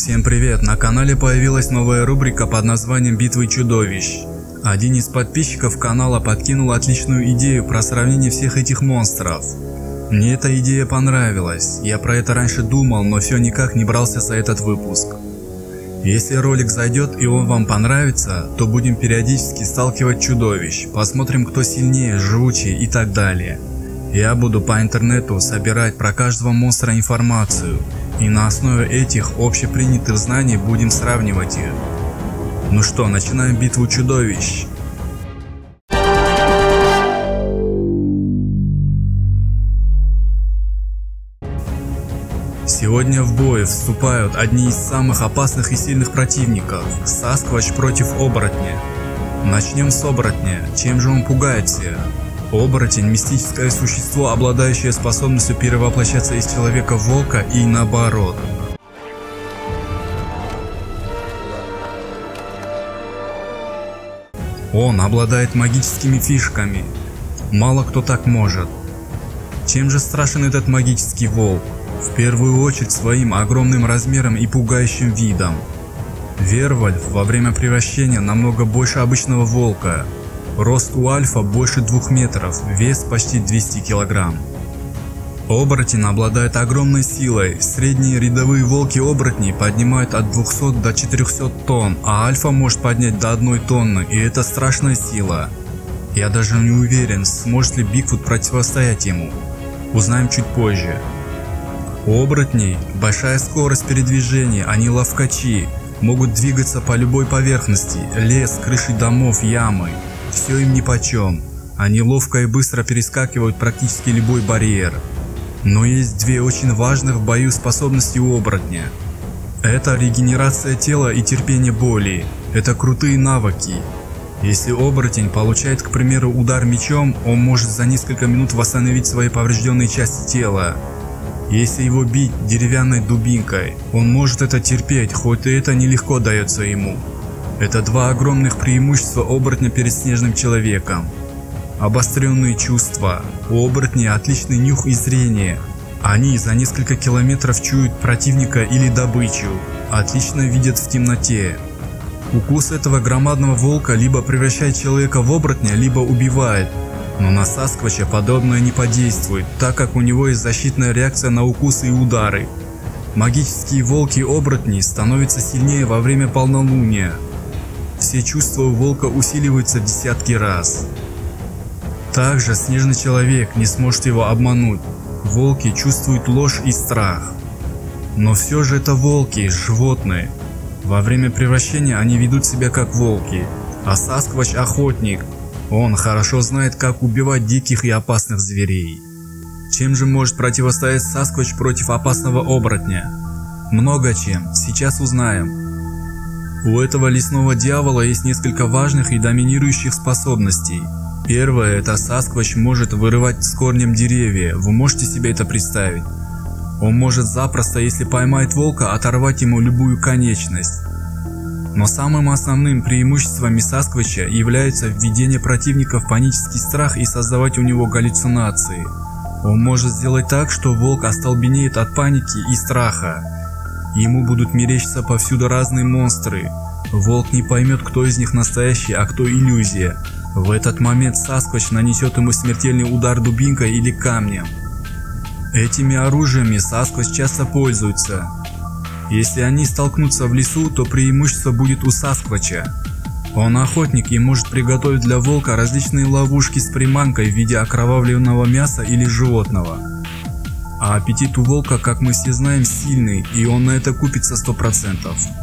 Всем привет! На канале появилась новая рубрика под названием «Битвы чудовищ». Один из подписчиков канала подкинул отличную идею про сравнение всех этих монстров. Мне эта идея понравилась, я про это раньше думал, но все никак не брался за этот выпуск. Если ролик зайдет и он вам понравится, то будем периодически сталкивать чудовищ, посмотрим, кто сильнее, живучий и так далее. Я буду по интернету собирать про каждого монстра информацию, и на основе этих общепринятых знаний будем сравнивать их. Ну что, начинаем битву чудовищ. Сегодня в бой вступают одни из самых опасных и сильных противников – Сасквач против оборотня. Начнем с оборотня. Чем же он пугает всех? Оборотень – мистическое существо, обладающее способностью перевоплощаться из человека в волка и наоборот. Он обладает магическими фишками. Мало кто так может. Чем же страшен этот магический волк? В первую очередь своим огромным размером и пугающим видом. Вервольф во время превращения намного больше обычного волка. Рост у альфа больше 2 метров, вес почти 200 килограмм. Оборотень обладает огромной силой. Средние рядовые волки-оборотни поднимают от 200 до 400 тонн, а альфа может поднять до 1 тонны, и это страшная сила. Я даже не уверен, сможет ли Бигфут противостоять ему. Узнаем чуть позже. У оборотней большая скорость передвижения, они ловкачи, могут двигаться по любой поверхности, лес, крыши домов, ямы. Все им нипочем, они ловко и быстро перескакивают практически любой барьер. Но есть две очень важных в бою способности у оборотня. Это регенерация тела и терпение боли, это крутые навыки. Если оборотень получает, к примеру, удар мечом, он может за несколько минут восстановить свои поврежденные части тела. Если его бить деревянной дубинкой, он может это терпеть, хоть и это нелегко дается ему. Это два огромных преимущества оборотня перед снежным человеком. Обостренные чувства. У оборотней отличный нюх и зрение. Они за несколько километров чуют противника или добычу. Отлично видят в темноте. Укус этого громадного волка либо превращает человека в оборотня, либо убивает. Но на Сасквача подобное не подействует, так как у него есть защитная реакция на укусы и удары. Магические волки-оборотни становятся сильнее во время полнолуния. Все чувства у волка усиливаются в десятки раз. Также снежный человек не сможет его обмануть. Волки чувствуют ложь и страх. Но все же это волки, животные. Во время превращения они ведут себя как волки, а Сасквач охотник. Он хорошо знает, как убивать диких и опасных зверей. Чем же может противостоять Сасквач против опасного оборотня? Много чем, сейчас узнаем. У этого лесного дьявола есть несколько важных и доминирующих способностей. Первое – это Сасквач может вырывать с корнем деревья, вы можете себе это представить? Он может запросто, если поймает волка, оторвать ему любую конечность. Но самым основным преимуществом Сасквача является введение противника в панический страх и создавать у него галлюцинации. Он может сделать так, что волк остолбенеет от паники и страха. Ему будут мерещиться повсюду разные монстры. Волк не поймет, кто из них настоящий, а кто иллюзия. В этот момент Сасквач нанесет ему смертельный удар дубинкой или камнем. Этими оружиями Сасквач часто пользуется. Если они столкнутся в лесу, то преимущество будет у Сасквача. Он охотник и может приготовить для волка различные ловушки с приманкой в виде окровавленного мяса или животного. А аппетит у волка, как мы все знаем, сильный, и он на это купится 100%.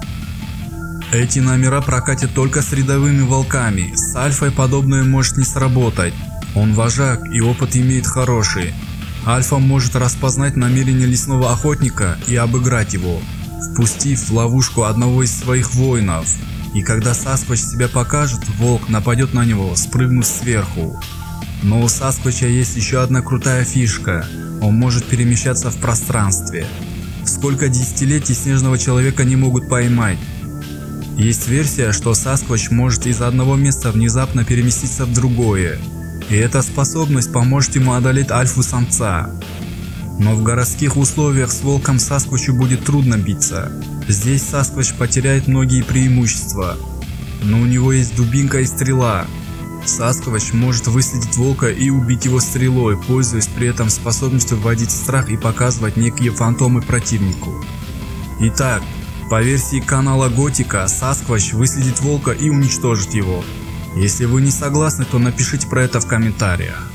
Эти номера прокатят только с рядовыми волками, с альфой подобное может не сработать. Он вожак и опыт имеет хороший. Альфа может распознать намерение лесного охотника и обыграть его, впустив в ловушку одного из своих воинов. И когда Сасквач себя покажет, волк нападет на него, спрыгнув сверху. Но у Сасквача есть еще одна крутая фишка. Он может перемещаться в пространстве. Сколько десятилетий снежного человека не могут поймать. Есть версия, что Сасквач может из одного места внезапно переместиться в другое. И эта способность поможет ему одолеть альфу-самца. Но в городских условиях с волком Сасквачу будет трудно биться. Здесь Сасквач потеряет многие преимущества, но у него есть дубинка и стрела. Сасквач может выследить волка и убить его стрелой, пользуясь при этом способностью вводить страх и показывать некие фантомы противнику. Итак, по версии канала Готика, Сасквач выследит волка и уничтожит его. Если вы не согласны, то напишите про это в комментариях.